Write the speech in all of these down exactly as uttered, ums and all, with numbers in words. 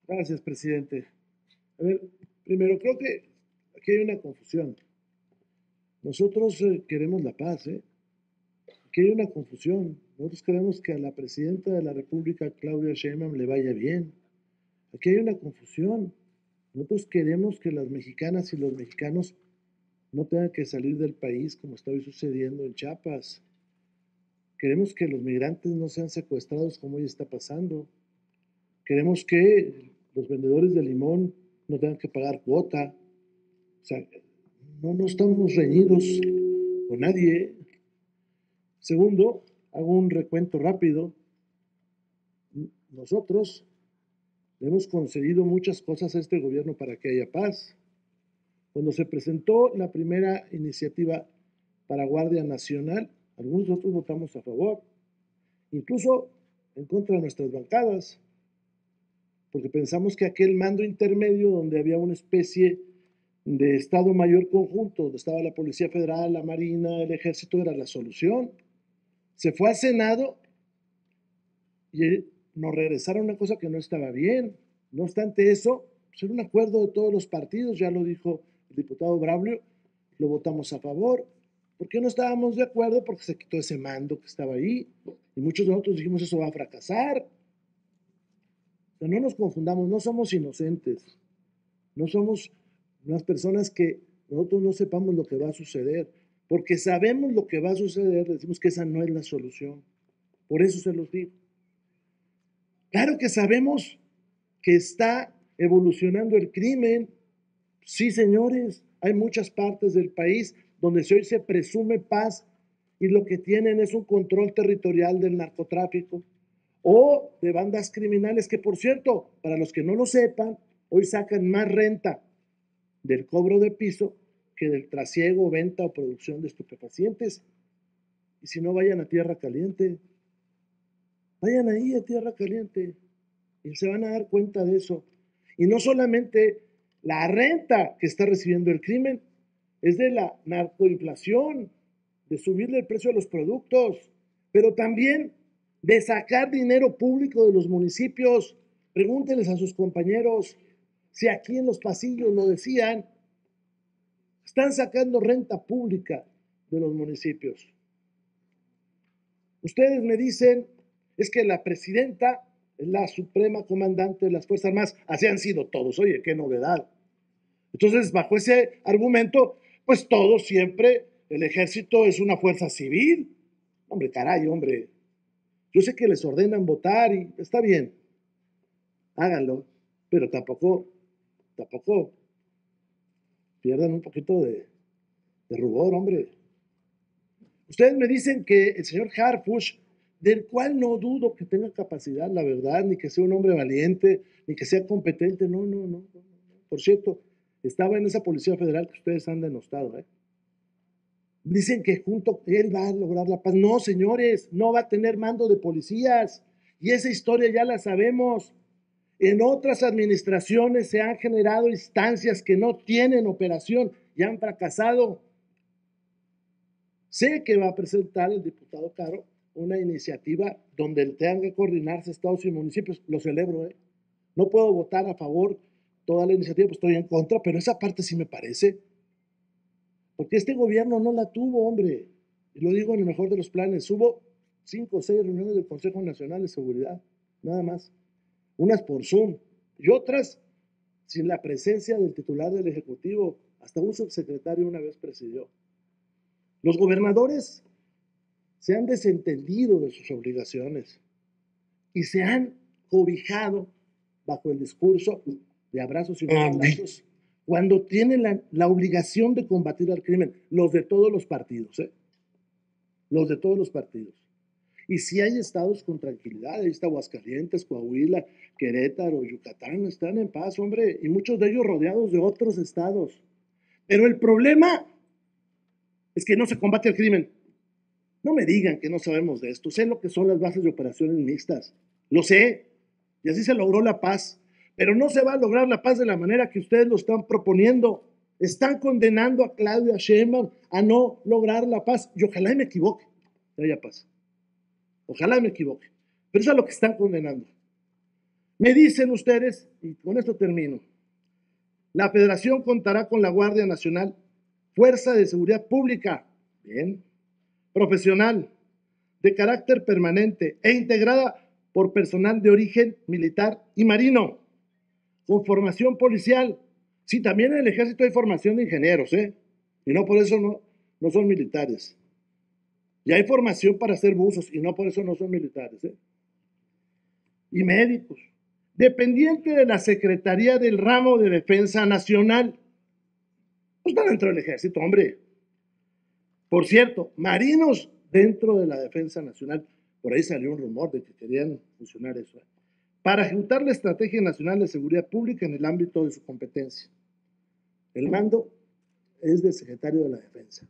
Gracias, presidente. A ver, primero, creo que aquí hay una confusión. Nosotros eh, queremos la paz, ¿eh? Aquí hay una confusión. Nosotros queremos que a la presidenta de la República, Claudia Sheinbaum, le vaya bien. Aquí hay una confusión. Nosotros queremos que las mexicanas y los mexicanos no tengan que salir del país como está hoy sucediendo en Chiapas. Queremos que los migrantes no sean secuestrados como hoy está pasando. Queremos que los vendedores de limón no tengan que pagar cuota. O sea, no, no estamos reñidos con nadie. Segundo, hago un recuento rápido. Nosotros hemos concedido muchas cosas a este gobierno para que haya paz. Cuando se presentó la primera iniciativa para Guardia Nacional, algunos de nosotros votamos a favor, incluso en contra de nuestras bancadas, porque pensamos que aquel mando intermedio donde había una especie de Estado Mayor conjunto, donde estaba la Policía Federal, la Marina, el Ejército, era la solución. Se fue al Senado y nos regresaron una cosa que no estaba bien. No obstante eso, pues era un acuerdo de todos los partidos, ya lo dijo el diputado Braulio, lo votamos a favor. ¿Por qué no estábamos de acuerdo? Porque se quitó ese mando que estaba ahí y muchos de nosotros dijimos eso va a fracasar. O sea, no nos confundamos, no somos inocentes, no somos unas personas que nosotros no sepamos lo que va a suceder, porque sabemos lo que va a suceder, decimos que esa no es la solución. Por eso se los digo. Claro que sabemos que está evolucionando el crimen. Sí, señores, hay muchas partes del país donde hoy se presume paz y lo que tienen es un control territorial del narcotráfico o de bandas criminales que, por cierto, para los que no lo sepan, hoy sacan más renta del cobro de piso que del trasiego, venta o producción de estupefacientes. Y si no, vayan a Tierra Caliente. Vayan ahí a Tierra Caliente y se van a dar cuenta de eso. Y no solamente la renta que está recibiendo el crimen, es de la narcoinflación, de subirle el precio a los productos, pero también de sacar dinero público de los municipios. Pregúntenles a sus compañeros si aquí en los pasillos lo decían, están sacando renta pública de los municipios. Ustedes me dicen, es que la presidenta es la suprema comandante de las Fuerzas Armadas, así han sido todos, oye, qué novedad. Entonces, bajo ese argumento, pues todo siempre, el ejército es una fuerza civil. Hombre, caray, hombre, yo sé que les ordenan votar y está bien, háganlo, pero tampoco, tampoco pierdan un poquito de, de rubor, hombre. Ustedes me dicen que el señor Harfuch, del cual no dudo que tenga capacidad, la verdad, ni que sea un hombre valiente, ni que sea competente, no, no, no. no. Por cierto, estaba en esa Policía Federal que ustedes han denostado, ¿eh? Dicen que junto él va a lograr la paz. No, señores, no va a tener mando de policías. Y esa historia ya la sabemos. En otras administraciones se han generado instancias que no tienen operación y han fracasado. Sé que va a presentar el diputado Caro una iniciativa donde tengan que coordinarse estados y municipios. Lo celebro, ¿eh? No puedo votar a favor toda la iniciativa, pues estoy en contra, pero esa parte sí me parece. Porque este gobierno no la tuvo, hombre. Y lo digo en el mejor de los planes. Hubo cinco o seis reuniones del Consejo Nacional de Seguridad, nada más. Unas por Zoom y otras sin la presencia del titular del Ejecutivo. Hasta un subsecretario una vez presidió. Los gobernadores se han desentendido de sus obligaciones y se han cobijado bajo el discurso de abrazos y no abrazos cuando tienen la, la obligación de combatir al crimen, los de todos los partidos, ¿eh? Los de todos los partidos. Y si hay estados con tranquilidad, ahí está Aguascalientes, Coahuila, Querétaro, Yucatán, están en paz, hombre, y muchos de ellos rodeados de otros estados. Pero el problema es que no se combate el crimen. No me digan que no sabemos de esto. Sé lo que son las bases de operaciones mixtas. Lo sé. Y así se logró la paz. Pero no se va a lograr la paz de la manera que ustedes lo están proponiendo. Están condenando a Claudia Sheinbaum a no lograr la paz. Y ojalá y me equivoque. Que haya paz. Ojalá y me equivoque. Pero eso es a lo que están condenando. Me dicen ustedes, y con esto termino, la Federación contará con la Guardia Nacional, fuerza de seguridad pública, bien, profesional, de carácter permanente e integrada por personal de origen militar y marino, con formación policial. Sí, también en el ejército hay formación de ingenieros, ¿eh? Y no por eso no, no son militares. Y hay formación para hacer buzos y no por eso no son militares, ¿eh? Y médicos, dependiente de la Secretaría del Ramo de Defensa Nacional. No están dentro del ejército, hombre. Por cierto, marinos dentro de la Defensa Nacional. Por ahí salió un rumor de que querían fusionar eso, ¿eh? Para ejecutar la Estrategia Nacional de Seguridad Pública en el ámbito de su competencia. El mando es del secretario de la Defensa.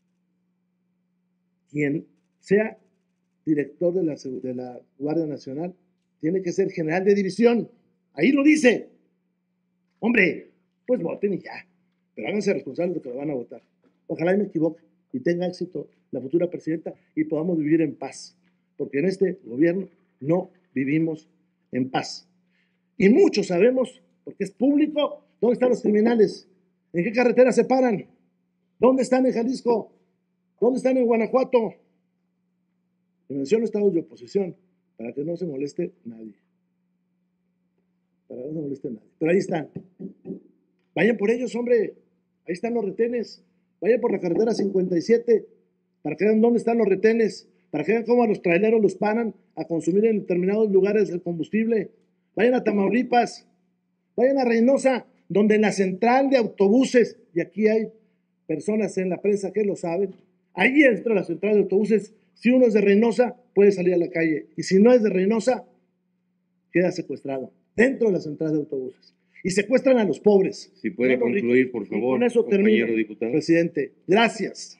Quien sea director de la, de la Guardia Nacional tiene que ser general de división. Ahí lo dice. Hombre, pues voten y ya. Pero háganse responsables de que lo van a votar. Ojalá y me equivoque y tenga éxito la futura presidenta y podamos vivir en paz. Porque en este gobierno no vivimos en paz. Y muchos sabemos, porque es público, dónde están los criminales, en qué carretera se paran, dónde están en Jalisco, dónde están en Guanajuato. Y menciono estados de oposición para que no se moleste nadie. Para que no se moleste nadie. Pero ahí están. Vayan por ellos, hombre. Ahí están los retenes. Vayan por la carretera cincuenta y siete para que vean dónde están los retenes, para que vean cómo a los traileros los paran a consumir en determinados lugares el combustible. Vayan a Tamaulipas, vayan a Reynosa, donde en la central de autobuses, y aquí hay personas en la prensa que lo saben, ahí dentro de la central de autobuses, si uno es de Reynosa, puede salir a la calle, y si no es de Reynosa, queda secuestrado, dentro de la central de autobuses. Y secuestran a los pobres. Si puede no concluir, por favor, y con eso compañero termino, diputado. presidente. Gracias.